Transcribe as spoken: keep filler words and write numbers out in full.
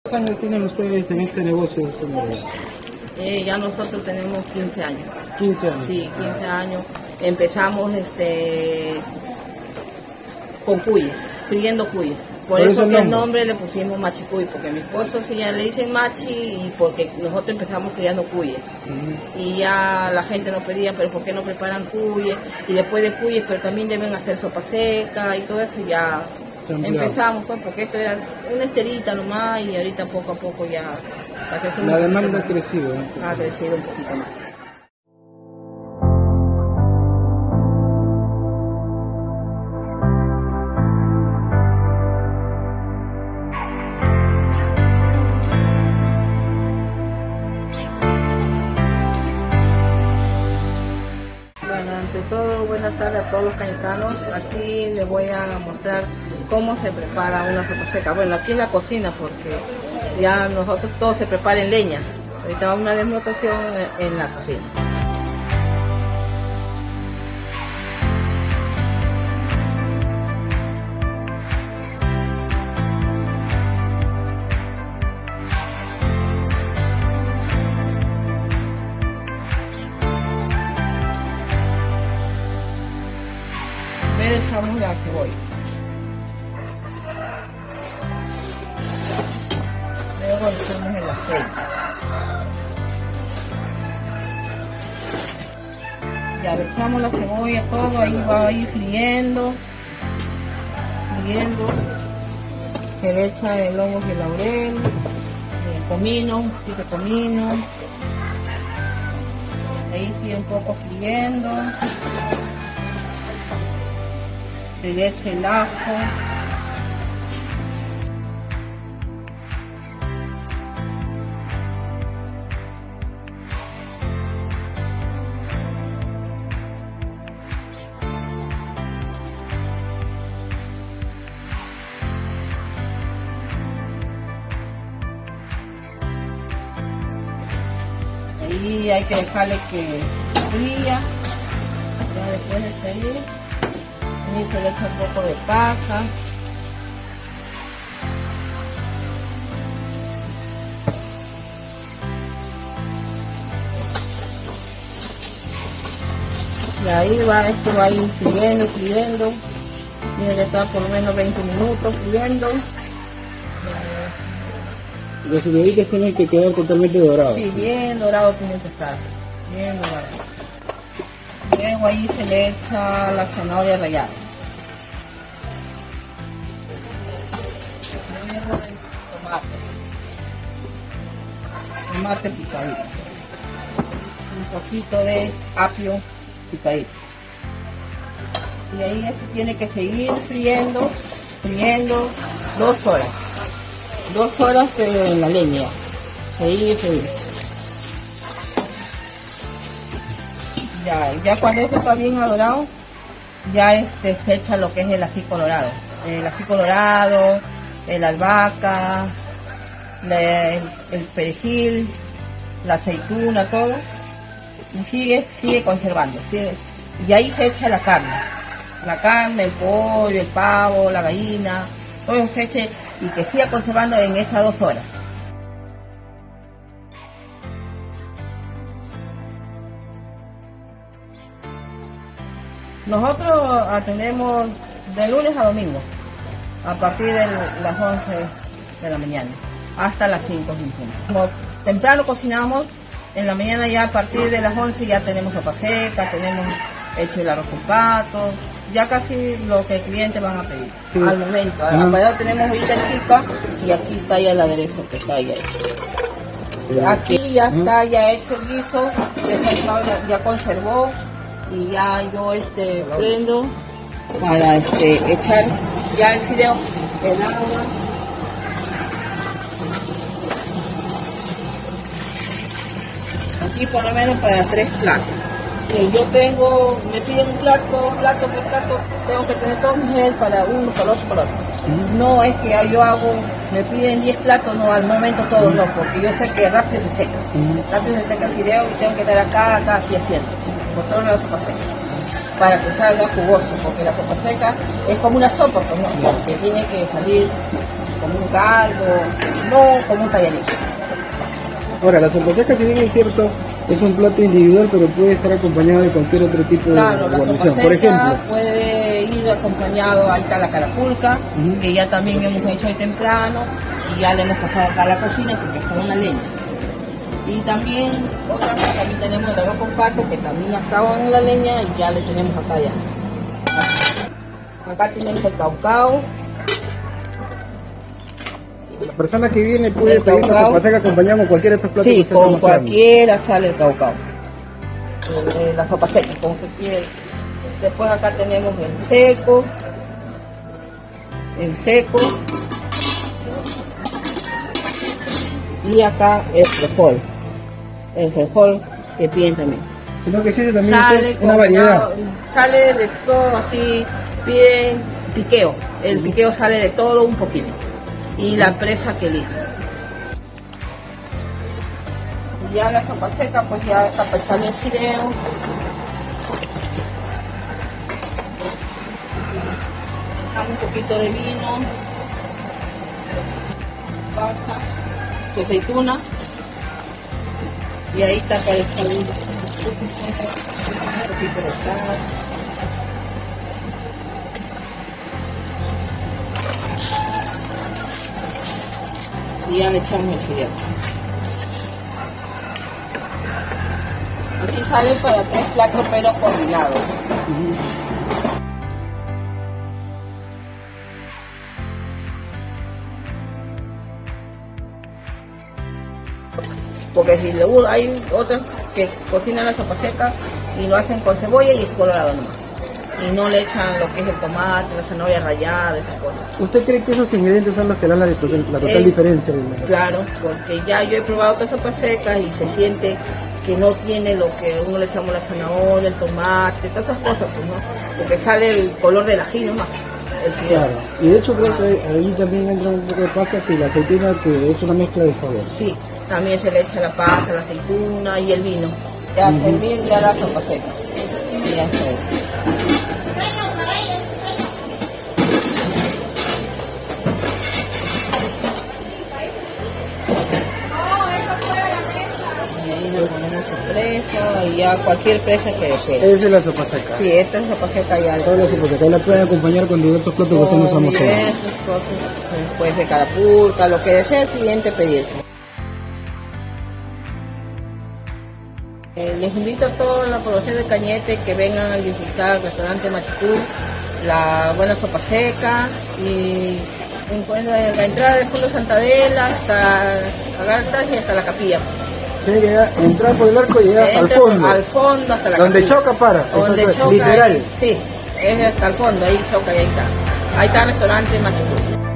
¿Cuántos años tienen ustedes en este negocio, señora? Eh, ya nosotros tenemos quince años. quince años. Sí, quince años. Empezamos este con cuyes, friendo cuyes. Por, Por eso, eso que el nombre le pusimos machicuy, porque mi esposo sí ya le dicen machi y porque nosotros empezamos criando cuyes. Uh-huh. Y ya la gente nos pedía, pero ¿por qué no preparan cuyes? Y después de cuyes, pero también deben hacer sopa seca y todo eso, ya empezamos, pues, porque esto era una esterita nomás y ahorita poco a poco ya... La demanda ha crecido. ¿eh? Ha crecido un poquito más. Bueno, ante todo, buenas tardes a todos los cañetanos. Aquí les voy a mostrar cómo se prepara una sopa seca. Bueno, aquí en la cocina, porque ya nosotros todo se prepara en leña. Ahorita va una demostración en la cocina. Primero echamos la cebolla. Luego le echamos el aceite. Ya le echamos la cebolla, todo, ahí va a ir friendo, friendo. Se le echa el hongo de laurel, el comino, un poquito de comino. Ahí sigue un poco friendo. Se le echa el ajo. Ahí hay que dejarle que fría. Ya después de freír, y se le echa un poco de paja. Y ahí va, esto va a ir friendo, friendo. Tiene que estar por lo menos veinte minutos friendo. Los fideos tienen que quedar totalmente dorados. Sí, bien dorado tiene que estar. Bien dorado. Luego ahí se le echa la zanahoria rallada. Luego el tomate. Tomate picadito. Un poquito de apio picadito. Y ahí esto tiene que seguir friendo, friendo dos horas. Dos horas en la leña. Seguir, seguir. Ya, ya cuando eso está bien adorado, ya este se echa lo que es el ají colorado. El ají colorado, el albahaca, la, el, el perejil, la aceituna, todo. Y sigue, sigue conservando. Sigue. Y ahí se echa la carne. La carne, el pollo, el pavo, la gallina, todo eso se eche y que siga conservando en esas dos horas. Nosotros atendemos de lunes a domingo, a partir de las once de la mañana, hasta las cinco. Como temprano cocinamos, en la mañana ya a partir de las once ya tenemos sopa seca, tenemos hecho el arroz con pato, ya casi lo que el cliente van a pedir, sí. Al momento. Ahora tenemos ahorita chica y aquí está ya el aderezo que está ya hecho. Aquí ya está ya hecho el guiso, ya, ya conservó. Y ya yo este prendo para este echar ya el fideo, el agua. Aquí por lo menos para tres platos. Y yo tengo, me piden un plato, plato, tres platos, tengo que tener todo mi gel para uno, para otro, para otro. No es que yo hago, me piden diez platos, no, al momento todos no, porque yo sé que rápido se seca. Rápido se seca el fideo y tengo que estar acá, acá, así haciendo. Por todo la sopa seca, para que salga jugoso, porque la sopa seca es como una sopa, pues, ¿no? Que tiene que salir como un caldo, no como un tallarito. Ahora, la sopa seca, si bien es cierto, es un plato individual, pero puede estar acompañado de cualquier otro tipo Claro, de la sopa guarnición. seca Por ejemplo, puede ir acompañado, ahí está la carapulca, Ujú. que ya también hemos hecho hoy temprano, y ya le hemos pasado acá a la cocina porque está en la leña. Y también, otra cosa, también tenemos el arroz con pato, que también ha estado en la leña y ya le tenemos acá ya. Acá tenemos el caucao. la persona que viene puede El pedir la caucao. sopa seca acompañada con cualquier de estos platos que Sí, usted está con mostrando. cualquiera sale el caucao. Eh, la sopa seca, con que quiere. Después acá tenemos el seco. El seco. Y acá el frijol. El frijol que piden también. Sino que existe también Sale usted una combinado- variedad. Sale de todo así, piden piqueo. El piqueo sale de todo un poquito. Y la presa que elija. Y ya la sopa seca, pues ya está para echarle el fideo. Echamos un poquito de vino. Pasa. Su aceituna. Y ahí está para echarle un poquito de sal. Y ya le echamos el fideo. Aquí sale para tres platos pero combinados. Porque si le gu- hay otros que cocinan la sopa seca y lo hacen con cebolla y es colorado nomás. Y no le echan lo que es el tomate, la zanahoria rallada, esas cosas. ¿Usted cree que esos ingredientes son los que dan la, total- la total Eh, diferencia? Claro, porque ya yo he probado otras sopas secas y se siente que no tiene lo que uno le echamos la zanahoria, el tomate, todas esas cosas, pues no, porque sale el color del ají nomás, el fideo. Claro. Y de hecho creo que ahí también entra un poco de pasas y la aceituna, que es una mezcla de sabor. Sí, también se le echa la pasta, la aceituna y el vino. Ya hace el vino ya la sopa seca. Y ya está hecho. Y ahí le ponemos su presa y ya cualquier presa que desee. Esa es la sopa seca. Sí, esta es sopa seca ya. Solo la sopa seca. Y la pueden acompañar con diversos platos que usted nos ha Con mostrado. diversas cosas, pues de carapulca, lo que desee el cliente pedir. Eh, les invito a toda la población de Cañete que vengan a visitar el restaurante Machicú, la buena sopa seca y encuentran la entrada del Fondo Santa Adela hasta Agartas y hasta la capilla. Tiene que llegar, entrar por el arco y llegar al Entra fondo. Al fondo hasta la Donde capilla. choca para. Donde Exacto, choca, literal. ahí, sí, es hasta el fondo, ahí choca y ahí está. Ahí está el restaurante Machicú.